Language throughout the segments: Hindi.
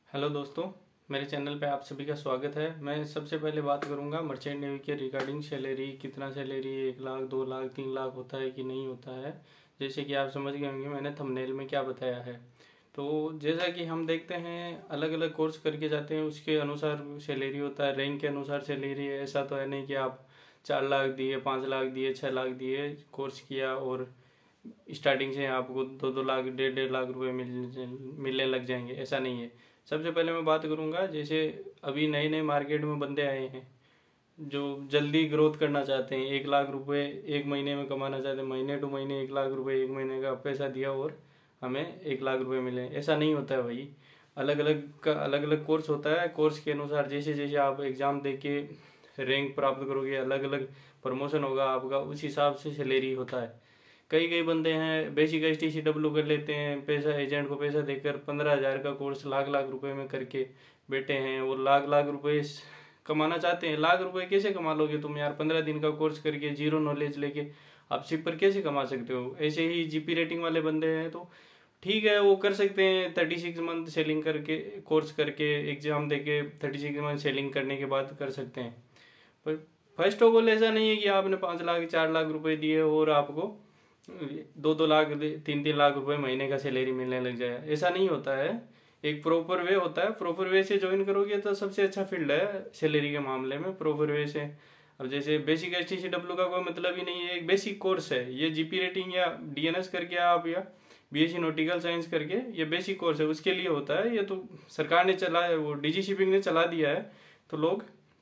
हेलो दोस्तों, मेरे चैनल पे आप सभी का स्वागत है। मैं सबसे पहले बात करूंगा मर्चेंट नेवी के रिगार्डिंग सैलरी, कितना सैलरी 1 लाख 2 लाख 3 लाख होता है कि नहीं होता है। जैसे कि आप समझ गए होंगे मैंने थंबनेल में क्या बताया है। तो जैसा कि हम देखते हैं अलग अलग कोर्स करके जाते हैं, उसके अनुसार सैलरी होता है, रैंक के अनुसार सैलरी है। ऐसा तो है नहीं कि आप 4 लाख दिए, 5 लाख दिए, 6 लाख दिए, कोर्स किया और स्टार्टिंग से आपको 2-2 लाख 1.5-1.5 लाख रुपए मिलने लग जाएंगे। ऐसा नहीं है। सबसे पहले मैं बात करूंगा, जैसे अभी नए नए मार्केट में बंदे आए हैं जो जल्दी ग्रोथ करना चाहते हैं, 1 लाख रुपए एक महीने में कमाना चाहते हैं, महीने टू महीने 1 लाख रुपए एक महीने का पैसा दिया और हमें 1 लाख रुपए मिले। ऐसा नहीं होता है भाई। अलग अलग का अलग अलग कोर्स होता है। कोर्स के अनुसार जैसे जैसे आप एग्जाम दे के रैंक प्राप्त करोगे, अलग अलग प्रमोशन होगा आपका, उस हिसाब से सैलरी होता है। कई कई बंदे हैं बेसिक STCW कर लेते हैं, पैसा एजेंट को पैसा देकर 15,000 का कोर्स लाख लाख रुपए में करके बैठे हैं और लाख लाख रुपए कमाना चाहते हैं। लाख रुपए कैसे कमा लोगे तुम यार? 15 दिन का कोर्स करके जीरो नॉलेज लेके आप सिप पर कैसे कमा सकते हो? ऐसे ही GP रेटिंग वाले बंदे हैं तो ठीक है, वो कर सकते हैं 36 मंथ सेलिंग करके, कोर्स करके एग्जाम देके 36 मंथ सेलिंग करने के बाद कर सकते हैं। पर फर्स्ट ऑफ ऑल ऐसा नहीं है कि आपने 5 लाख 4 लाख रुपए दिए और आपको 2-2 लाख 3-3 लाख रुपए महीने का सैलरी मिलने लग जाए। ऐसा नहीं होता है। एक प्रॉपर वे होता है। प्रॉपर वे से ज्वाइन करोगे तो सबसे अच्छा फील्ड है सैलरी के मामले में, प्रॉपर वे से। अब जैसे बेसिक STCW का कोई मतलब ही नहीं है, एक बेसिक कोर्स है ये। GP रेटिंग या DNS करके आप या BSc नॉटिकल साइंस करके ये बेसिक कोर्स है, उसके लिए होता है। ये तो सरकार ने चला है, वो DG शिपिंग ने चला दिया है तो लोग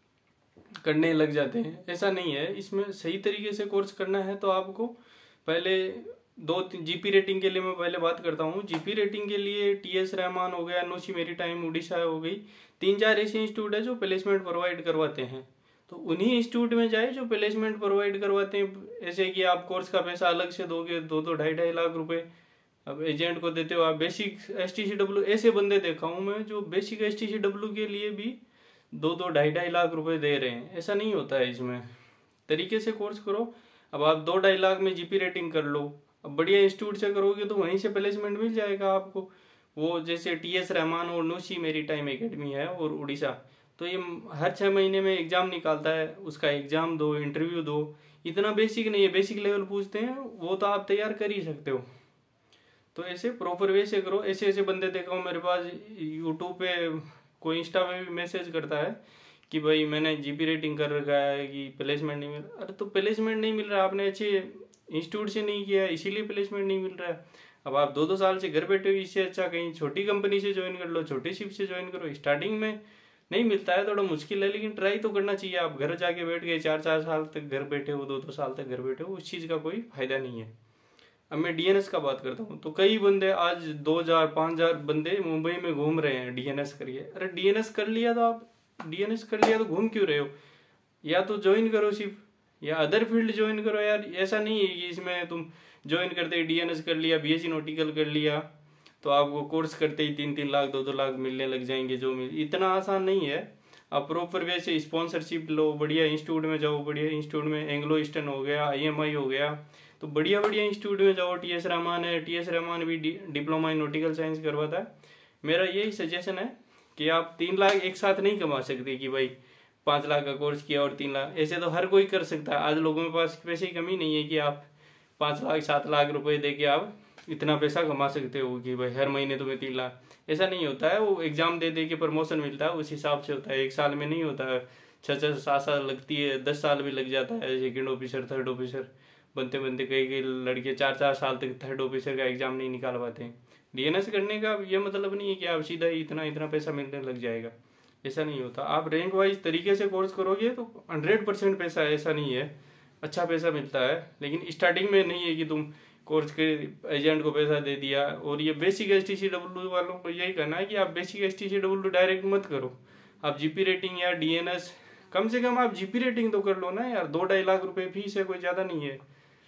करने लग जाते हैं। ऐसा नहीं है। इसमें सही तरीके से कोर्स करना है तो आपको पहले GP रेटिंग के लिए मैं पहले बात करता हूँ। GP रेटिंग के लिए TS रहमान हो गया, नौशी मेरीटाइम उड़ीसा हो गई, 3-4 ऐसे इंस्टीट्यूट है जो प्लेसमेंट प्रोवाइड करवाते हैं। तो उन्हीं इंस्टीट्यूट में जाए जो प्लेसमेंट प्रोवाइड करवाते हैं। ऐसे कि आप कोर्स का पैसा अलग से दोगे, 2-2 2.5 लाख रुपए अब एजेंट को देते हो आप। बेसिक STCW ऐसे बंदे देखा हूँ मैं जो बेसिक STCW के लिए भी 2-2 2.5 लाख रुपए दे रहे हैं। ऐसा नहीं होता है। इसमें तरीके से कोर्स करो। अब आप 2-2.5 लाख में GP रेटिंग कर लो, अब बढ़िया इंस्टीट्यूट से करोगे तो वहीं से प्लेसमेंट मिल जाएगा आपको। वो जैसे TS रहमान और नौशी मेरीटाइम एकेडमी है और उड़ीसा, तो ये हर 6 महीने में एग्जाम निकालता है। उसका एग्जाम दो, इंटरव्यू दो। इतना बेसिक नहीं है, बेसिक लेवल पूछते हैं, वो तो आप तैयार कर ही सकते हो। तो ऐसे प्रॉपर वे से करो। ऐसे ऐसे बंदे देखा हूँ मेरे पास यूट्यूब पे, कोई इंस्टा पे भी मैसेज करता है कि भाई मैंने GP रेटिंग कर रखा है कि प्लेसमेंट नहीं मिल रहा। अरे तो प्लेसमेंट नहीं मिल रहा, आपने अच्छे इंस्टीट्यूट से नहीं किया इसीलिए प्लेसमेंट नहीं मिल रहा है। अब आप 2-2 साल से घर बैठे हो, इससे अच्छा कहीं छोटी कंपनी से ज्वाइन कर लो, छोटी शिप से ज्वाइन करो। स्टार्टिंग में नहीं मिलता है, थोड़ा मुश्किल है, लेकिन ट्राई तो करना चाहिए। आप घर जाके बैठ गए 4-4 साल तक घर बैठे हो, 2-2 साल तक घर बैठे हो, उस चीज़ का कोई फायदा नहीं है। अब मैं DNS का बात करता हूँ तो कई बंदे आज 2,000-5,000 बंदे मुंबई में घूम रहे हैं DNS करिए। अरे DNS कर लिया तो आप DNS कर लिया तो घूम क्यों रहे हो? या तो ज्वाइन करो सिर्फ, या अदर फील्ड ज्वाइन करो यार। ऐसा नहीं है कि इसमें तुम ज्वाइन करते ही DNS कर लिया, BSc नॉटिकल कर लिया तो आपको कोर्स करते ही 3-3 लाख 2-2 लाख मिलने लग जाएंगे। इतना आसान नहीं है। आप प्रॉपर वे से स्पॉन्सरशिप लो, बढ़िया इंस्टीट्यूट में जाओ। बढ़िया इंस्टीट्यूट में एंग्लो ईस्टर्न हो गया, IMI हो गया, तो बढ़िया बढ़िया इंस्टीट्यूट में जाओ। TS रहमान है, TS रहमान भी डिप्लोमा इन नॉटिकल साइंस करवाता है। मेरा यही सजेशन है कि आप 3 लाख एक साथ नहीं कमा सकते कि भाई 5 लाख का कोर्स किया और 3 लाख। ऐसे तो हर कोई कर सकता है। आज लोगों के पास पैसे की कमी नहीं है कि आप 5 लाख 7 लाख रुपए दे के आप इतना पैसा कमा सकते हो कि भाई हर महीने तुम्हें 3 लाख। ऐसा नहीं होता है। वो एग्जाम दे दे के प्रमोशन मिलता है, उस हिसाब से होता है। 1 साल में नहीं होता है, 6-6 7 साल लगती है, 10 साल भी लग जाता है। सेकेंड ऑफिसर, थर्ड ऑफिसर बनते बनते कई कई लड़के 4-4 साल तक थर्ड ऑफिसर का एग्जाम नहीं निकाल पाते हैं। DNS करने का ये मतलब नहीं है कि आप सीधा ही इतना इतना पैसा मिलने लग जाएगा। ऐसा नहीं होता। आप रैंक वाइज तरीके से कोर्स करोगे तो 100% पैसा, ऐसा नहीं है, अच्छा पैसा मिलता है। लेकिन स्टार्टिंग में नहीं है कि तुम कोर्स के एजेंट को पैसा दे दिया। और ये बेसिक STCW वालों को यही करना है कि आप बेसिक STCW डायरेक्ट मत करो। आप GP रेटिंग या DNS, कम से कम आप GP रेटिंग तो कर लो ना यार। 2-2.5 लाख रुपए फीस है, कोई ज़्यादा नहीं है।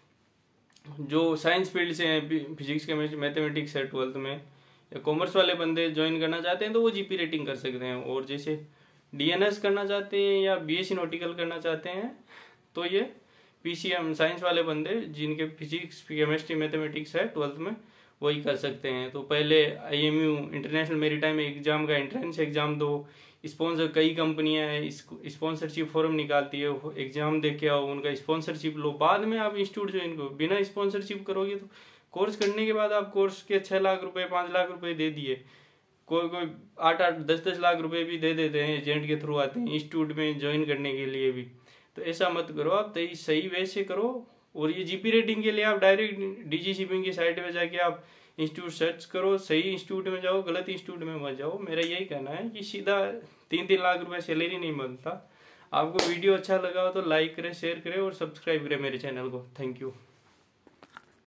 जो साइंस फील्ड से हैं, फिजिक्स केमिस्ट्री मैथमेटिक्स है 12th में, या कॉमर्स वाले बंदे ज्वाइन करना चाहते हैं तो वो GP रेटिंग कर सकते हैं। और जैसे DNS करना चाहते हैं या BSc नॉटिकल करना चाहते हैं तो ये PCM साइंस वाले बंदे जिनके फिजिक्स केमिस्ट्री मैथमेटिक्स है 12th में, वही कर सकते हैं। तो पहले IMU इंटरनेशनल मेरीटाइम एग्जाम का एंट्रेंस एग्जाम दो, स्पॉन्सर कई कंपनियां हैं स्पॉन्सरशिप फॉर्म निकालती है, एग्जाम दे के आओ, उनका स्पॉन्सरशिप लो, बाद में आप इंस्टीट्यूट ज्वाइन करो। बिना स्पॉन्सरशिप करोगे तो कोर्स करने के बाद आप कोर्स के 6 लाख रुपए 5 लाख रुपए दे दिए, कोई कोई 8-8 10-10 लाख रुपए भी दे देते हैं, एजेंट के थ्रू आते हैं इंस्टीट्यूट में ज्वाइन करने के लिए भी। तो ऐसा मत करो, आप सही वे से करो। और ये GP रेटिंग के लिए आप डायरेक्ट DG शिपिंग की साइट पे जाके आप इंस्टीट्यूट सर्च करो, सही इंस्टीट्यूट में जाओ, गलत इंस्टीट्यूट में मत जाओ। मेरा यही कहना है कि सीधा 3-3 लाख रुपए सैलरी नहीं मिलता। आपको वीडियो अच्छा लगा हो तो लाइक करें, शेयर करें और सब्सक्राइब करें मेरे चैनल को। Thank you.